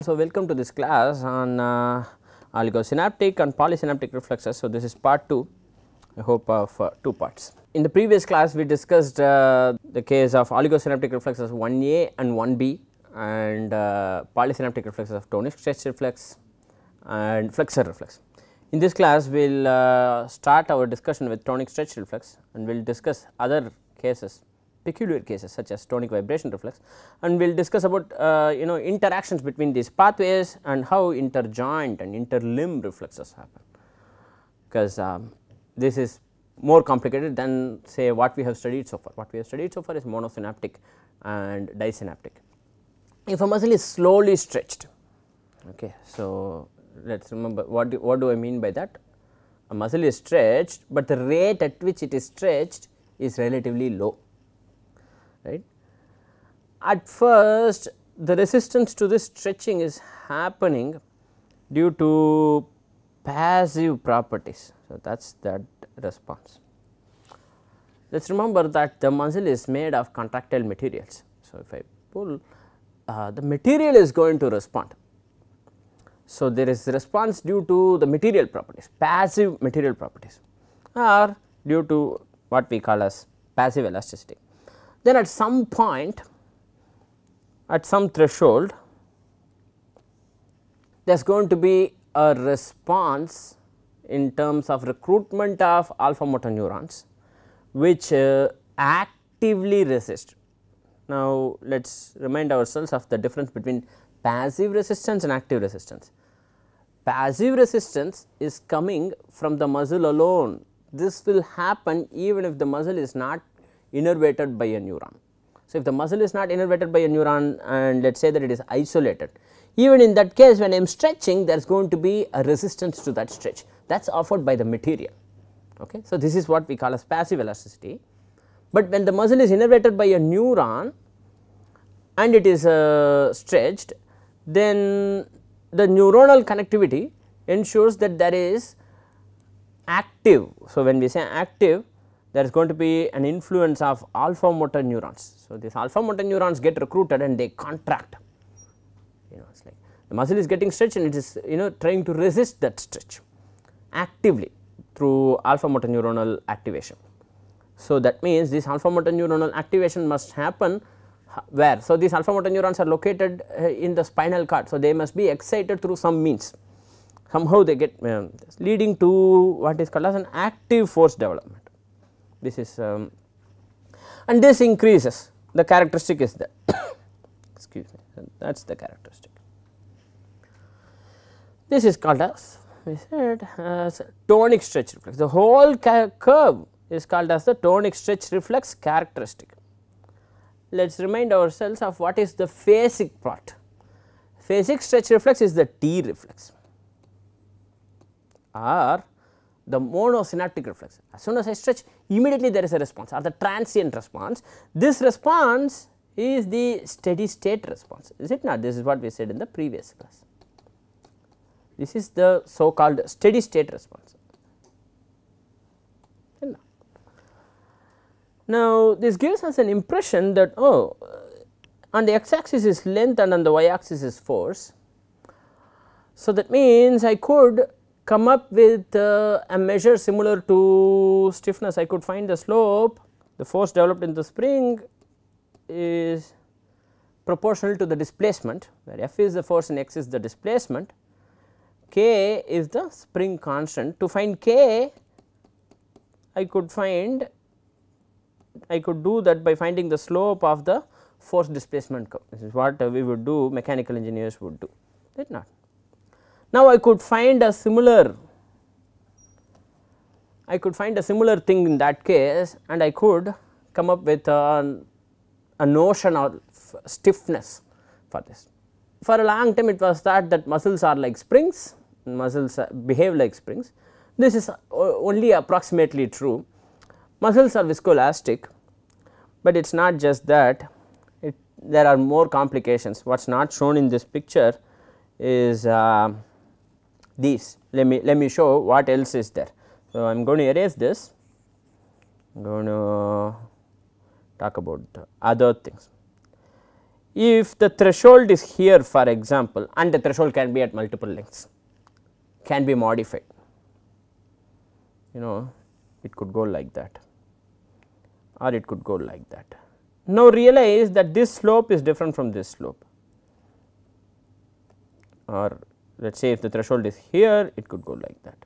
So, welcome to this class on oligosynaptic and polysynaptic reflexes. So, this is part 2, I hope of 2 parts. In the previous class we discussed the case of oligosynaptic reflexes 1A and 1B and polysynaptic reflexes of tonic stretch reflex and flexor reflex. In this class we will start our discussion with tonic stretch reflex and we will discuss other cases, peculiar cases such as tonic vibration reflex, and we will discuss about interactions between these pathways and how interjoint and interlimb reflexes happen, because this is more complicated than say what we have studied so far. What we have studied so far is monosynaptic and disynaptic. If a muscle is slowly stretched, okay, so let us remember what do I mean by that. A muscle is stretched, but the rate at which it is stretched is relatively low, right. At first the resistance to this stretching is happening due to passive properties. So, that is that response. Let us remember that the muscle is made of contractile materials. So, if I pull the material is going to respond. So, there is response due to the material properties, passive material properties, or due to what we call as passive elasticity. Then at some point, at some threshold, there is going to be a response in terms of recruitment of alpha motor neurons which actively resist. Now, let us remind ourselves of the difference between passive resistance and active resistance. Passive resistance is coming from the muscle alone. This will happen even if the muscle is not innervated by a neuron. So, if the muscle is not innervated by a neuron and let us say that it is isolated, even in that case when I am stretching there is going to be a resistance to that stretch that is offered by the material. Okay. So, this is what we call as passive elasticity, but when the muscle is innervated by a neuron and it is stretched, then the neuronal connectivity ensures that there is active. So, when we say active, there is going to be an influence of alpha motor neurons. So, these alpha motor neurons get recruited and they contract, it is like the muscle is getting stretched and it is trying to resist that stretch actively through alpha motor neuronal activation. So, that means this alpha motor neuronal activation must happen where? So, these alpha motor neurons are located in the spinal cord. So, they must be excited through some means, somehow they get leading to what is called as an active force development. This is and this increases, the characteristic is that excuse me, that is the characteristic. This is called as we said as tonic stretch reflex. The whole curve is called as the tonic stretch reflex characteristic. Let us remind ourselves of what is the phasic part. Phasic stretch reflex is the T reflex or the monosynaptic reflex. As soon as I stretch, immediately there is a response or the transient response. This response is the steady state response, is it not? This is what we said in the previous class. This is the so called steady state response. Now, this gives us an impression that on the x axis is length and on the y axis is force. So, that means I could come up with a measure similar to stiffness. I could find the slope, the force developed in the spring is proportional to the displacement, where F is the force and x is the displacement, k is the spring constant. To find k, I could do that by finding the slope of the force displacement curve. This is what we would do, mechanical engineers would do, right not. Now, I could find a similar thing in that case and I could come up with a notion of stiffness for this. For a long time it was thought that muscles are like springs, muscles behave like springs. This is only approximately true. Muscles are viscoelastic, but it is not just that, there are more complications. What is not shown in this picture is these. Let me show what else is there. So, I am going to erase this, I am going to talk about other things. if the threshold is here for example, and the threshold can be at multiple lengths, can be modified, it could go like that or it could go like that. Now realize that this slope is different from this slope, or let us say if the threshold is here, it could go like that,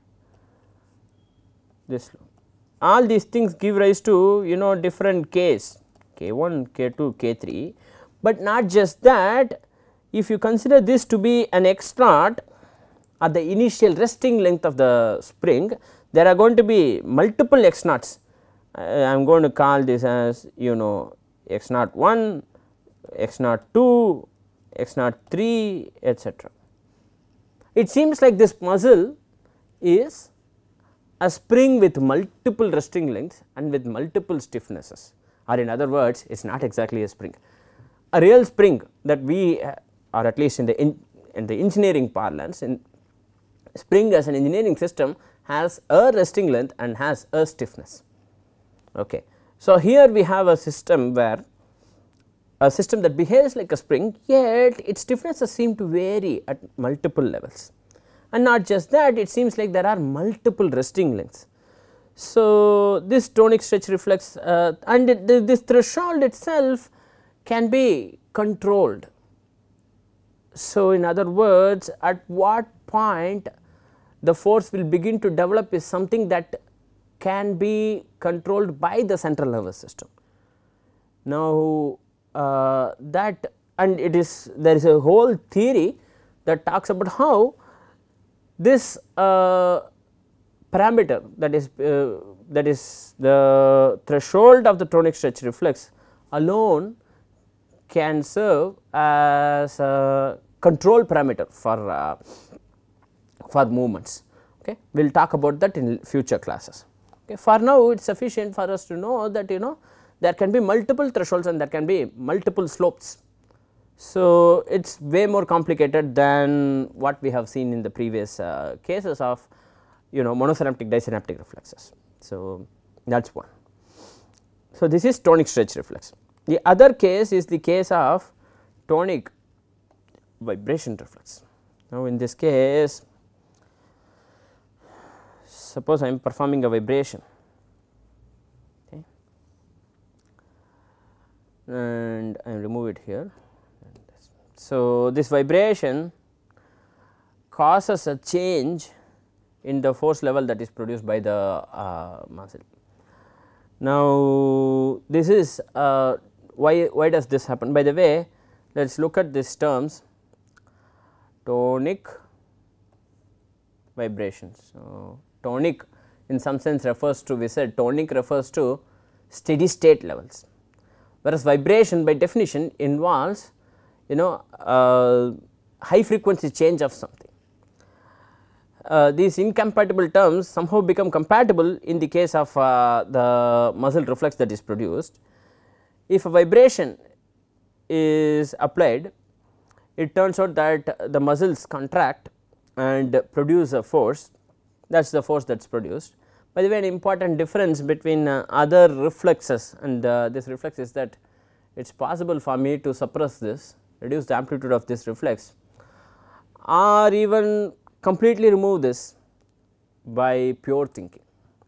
this slope. All these things give rise to different K's, K1, K2, K3, but not just that. If you consider this to be an x naught at the initial resting length of the spring, there are going to be multiple x naughts. I am going to call this as x naught 1, x naught 2, x naught 3, etc. It seems like this muscle is a spring with multiple resting lengths and with multiple stiffnesses, or in other words, it is not exactly a spring. A real spring that we, or at least in the engineering parlance, in spring as an engineering system has a resting length and has a stiffness. Okay. So, here we have a system where a system that behaves like a spring, yet its stiffnesses seem to vary at multiple levels, and not just that, it seems like there are multiple resting lengths. So, this tonic stretch reflex and this threshold itself can be controlled. So, in other words, at what point the force will begin to develop is something that can be controlled by the central nervous system. Now, that, and it is, there is a whole theory that talks about how this parameter, that is the threshold of the tonic stretch reflex alone can serve as a control parameter for movements. Okay. We will talk about that in future classes. Okay. For now, it is sufficient for us to know that there can be multiple thresholds and there can be multiple slopes. So, it is way more complicated than what we have seen in the previous cases of monosynaptic disynaptic reflexes. So, that is one. So, this is tonic stretch reflex. The other case is the case of tonic vibration reflex. Now, in this case, suppose I am performing a vibration, okay, and I remove it here. So, this vibration causes a change in the force level that is produced by the muscle. Now, this is why does this happen? By the way, let us look at these terms: tonic vibrations. So, tonic in some sense refers to, we said tonic refers to steady state levels, whereas vibration by definition involves high frequency change of something. These incompatible terms somehow become compatible in the case of the muscle reflex that is produced. If a vibration is applied, it turns out that the muscles contract and produce a force, that is the force that is produced. By the way, an important difference between other reflexes and this reflex is that it is possible for me to suppress this, reduce the amplitude of this reflex, or even completely remove this by pure thinking.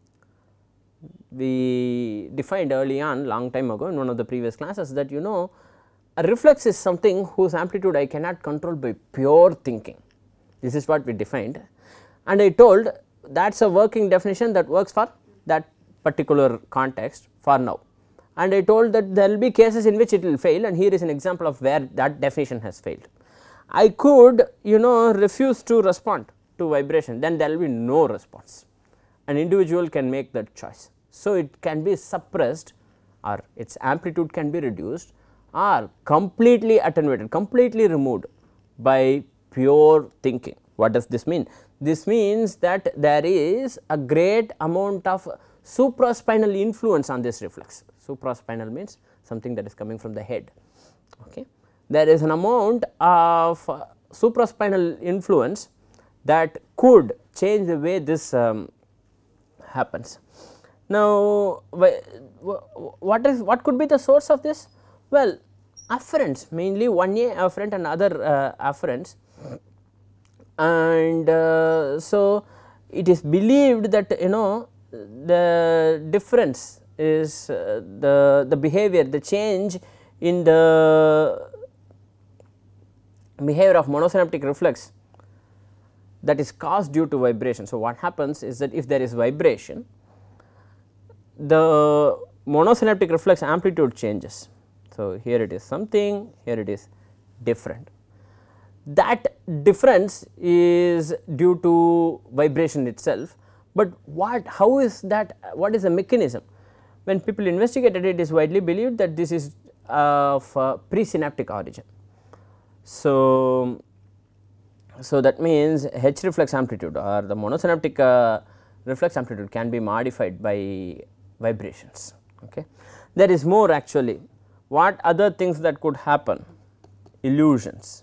We defined early on, long time ago in one of the previous classes, that a reflex is something whose amplitude I cannot control by pure thinking. This is what we defined, and I told that is a working definition that works for that particular context for now, and I told that there will be cases in which it will fail, and here is an example of where that definition has failed. I could refuse to respond to vibration, then there will be no response. An individual can make that choice. So, it can be suppressed, or its amplitude can be reduced, or completely attenuated, completely removed by pure thinking. What does this mean? This means that there is a great amount of supraspinal influence on this reflex. Supraspinal means something that is coming from the head. Okay. There is an amount of supraspinal influence that could change the way this happens. Now, what could be the source of this? Well, afferents, mainly 1A afferent and other afferents, and so it is believed that the difference is the behavior, the change in the behavior of monosynaptic reflex that is caused due to vibration. So, what happens is that if there is vibration, the monosynaptic reflex amplitude changes. So, here it is something, here it is different. That difference is due to vibration itself, but how is that, what is the mechanism? When people investigated it, it is widely believed that this is of presynaptic origin. So, that means H reflex amplitude or the monosynaptic reflex amplitude can be modified by vibrations. Okay. There is more actually. What other things that could happen? Illusions.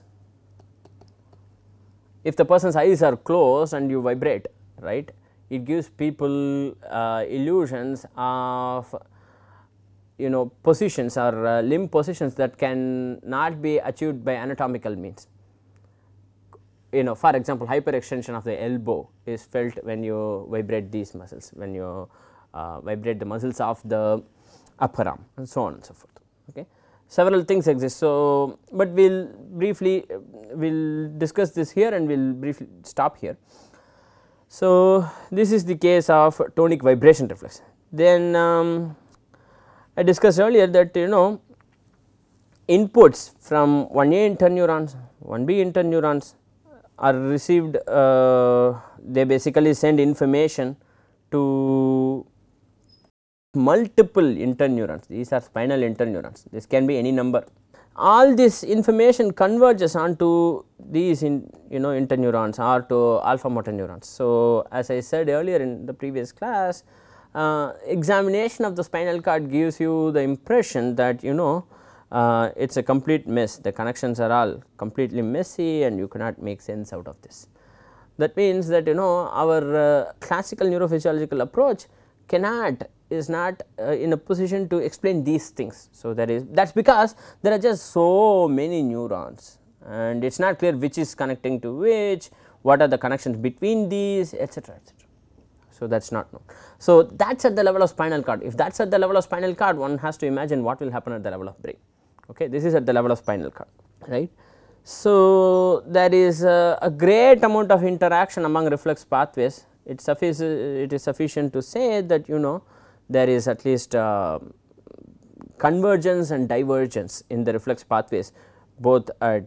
If the person's eyes are closed and you vibrate, right, it gives people illusions of positions or limb positions that can not be achieved by anatomical means. For example, hyperextension of the elbow is felt when you vibrate these muscles, when you vibrate the muscles of the upper arm, and so on and so forth. Okay. Several things exist. So, but we will discuss this here and we will briefly stop here. So, this is the case of tonic vibration reflex. Then I discussed earlier that inputs from 1A interneurons, 1B interneurons are received, they basically send information to multiple interneurons. These are spinal interneurons, this can be any number. All this information converges onto these interneurons or to alpha motor neurons. So, as I said earlier in the previous class, examination of the spinal cord gives you the impression that it is a complete mess, the connections are all completely messy and you cannot make sense out of this. That means that our classical neurophysiological approach is not in a position to explain these things. So, that is because there are just so many neurons and it is not clear which is connecting to which, what are the connections between these, etc., etc. So, that is not known. So, that is at the level of spinal cord. If that is at the level of spinal cord, one has to imagine what will happen at the level of brain. Okay. This is at the level of spinal cord, right. So, there is a great amount of interaction among reflex pathways. It is sufficient to say that there is at least convergence and divergence in the reflex pathways, both at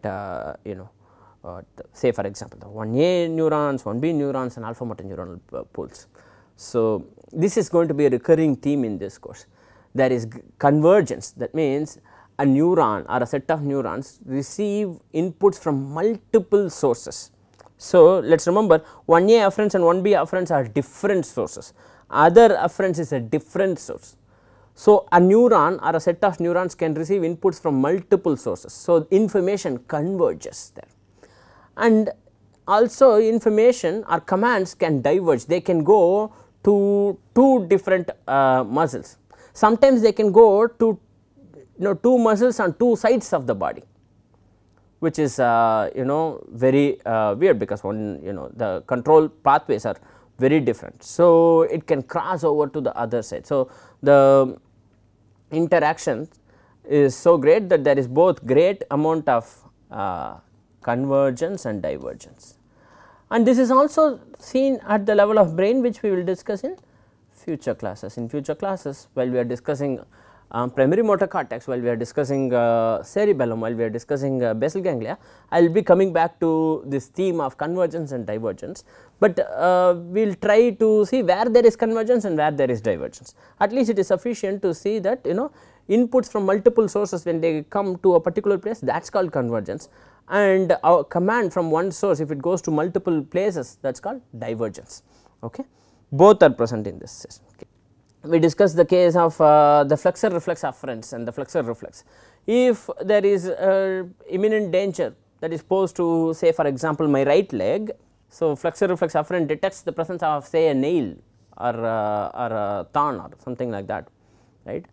say for example, the 1A neurons, 1B neurons and alpha motor neuronal pools. So, this is going to be a recurring theme in this course. There is convergence, that means a neuron or a set of neurons receive inputs from multiple sources. So, let us remember 1A afferents and 1B afferents are different sources, other afferents is a different source. So, a neuron or a set of neurons can receive inputs from multiple sources. So, information converges there, and also information or commands can diverge, they can go to two different muscles. Sometimes they can go to two muscles on two sides of the body, which is very weird because the control pathways are very different. So, it can cross over to the other side. So, the interaction is so great that there is both great amount of convergence and divergence, and this is also seen at the level of brain, which we will discuss in future classes. In future classes, while we are discussing primary motor cortex, while we are discussing cerebellum, while we are discussing basal ganglia, I will be coming back to this theme of convergence and divergence, but we will try to see where there is convergence and where there is divergence. At least it is sufficient to see that inputs from multiple sources, when they come to a particular place, that is called convergence, and our command from one source, if it goes to multiple places, that is called divergence. Okay. Both are present in this system. Okay. We discussed the case of the flexor reflex afferents and the flexor reflex. If there is imminent danger that is posed to, say for example, my right leg, so flexor reflex afferent detects the presence of, say, a nail or a thorn or something like that, right.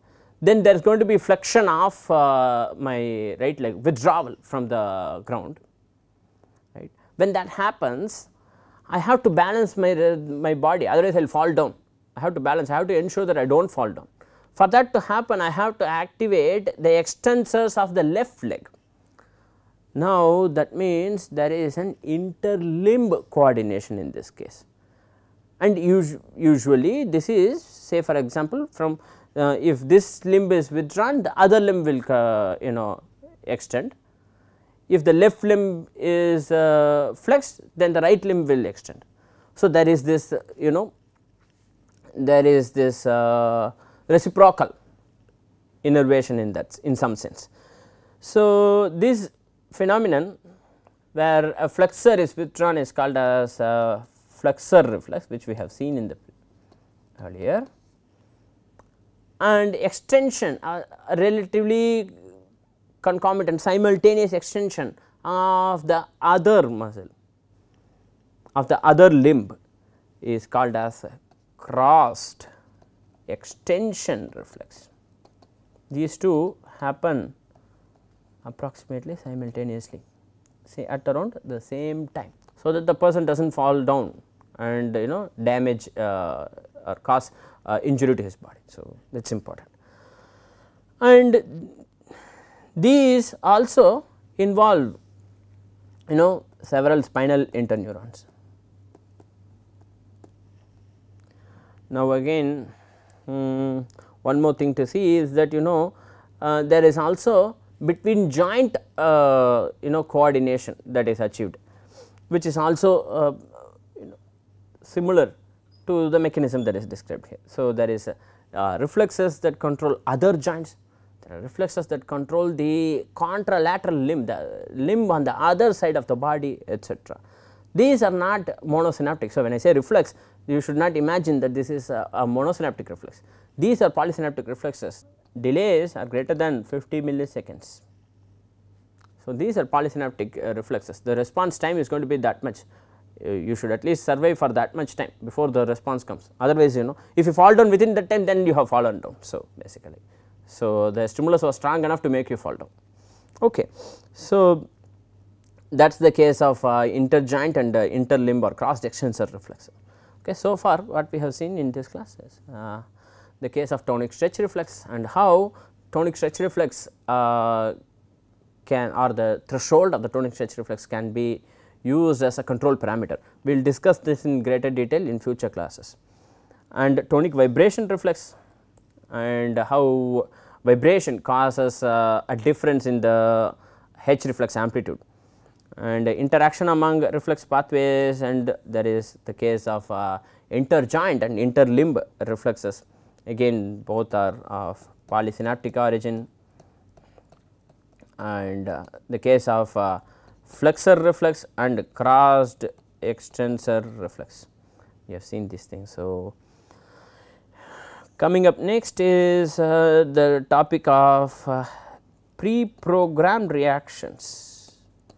then there is going to be flexion of my right leg, withdrawal from the ground, right. When that happens, I have to balance my body, otherwise I will fall down. I have to balance, I have to ensure that I do not fall down. For that to happen, I have to activate the extensors of the left leg. Now, that means there is an interlimb coordination in this case, and usually this is, say for example, from if this limb is withdrawn, the other limb will extend. If the left limb is flexed, then the right limb will extend. So, there is this there is this reciprocal innervation in that, in some sense. So, this phenomenon where a flexor is withdrawn is called as a flexor reflex, which we have seen in the earlier, and extension, a relatively concomitant simultaneous extension of the other muscle of the other limb is called as a crossed extension reflex. These two happen approximately simultaneously, say at around the same time, so that the person does not fall down and damage or cause injury to his body. So, that is important. And these also involve several spinal interneurons. Now, again one more thing to see is that there is also between joint coordination that is achieved, which is also similar to the mechanism that is described here. So, there is reflexes that control other joints, there are reflexes that control the contralateral limb, the limb on the other side of the body, etc. These are not monosynaptic. So, when I say reflex, you should not imagine that this is a monosynaptic reflex. These are polysynaptic reflexes. Delays are greater than 50 milliseconds. So, these are polysynaptic reflexes. The response time is going to be that much. You should at least survive for that much time before the response comes. Otherwise, if you fall down within that time, then you have fallen down. So, basically, so the stimulus was strong enough to make you fall down. Okay. So, that is the case of interjoint and interlimb or crossed extensor reflex. Okay. So far, what we have seen in this class is the case of tonic stretch reflex and how tonic stretch reflex can, or the threshold of the tonic stretch reflex can be used as a control parameter. We will discuss this in greater detail in future classes. And tonic vibration reflex and how vibration causes a difference in the H reflex amplitude, and interaction among reflex pathways, and there is the case of interjoint and interlimb reflexes. Again, both are of polysynaptic origin, and the case of flexor reflex and crossed extensor reflex. We have seen these things. So, coming up next is the topic of pre-programmed reactions.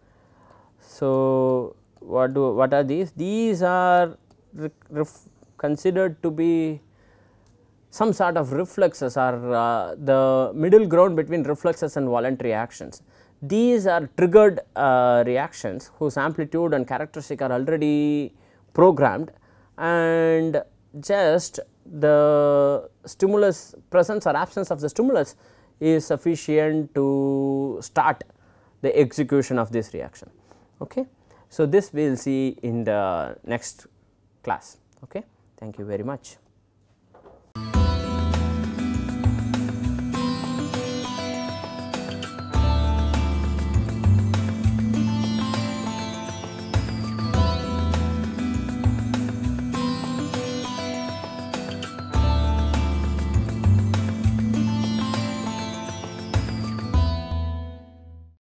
So, what are these? These are considered to be some sort of reflexes, or the middle ground between reflexes and voluntary actions. These are triggered reactions whose amplitude and characteristic are already programmed, and just the stimulus, presence or absence of the stimulus is sufficient to start the execution of this reaction. Okay. So, this we will see in the next class. Okay. Thank you very much.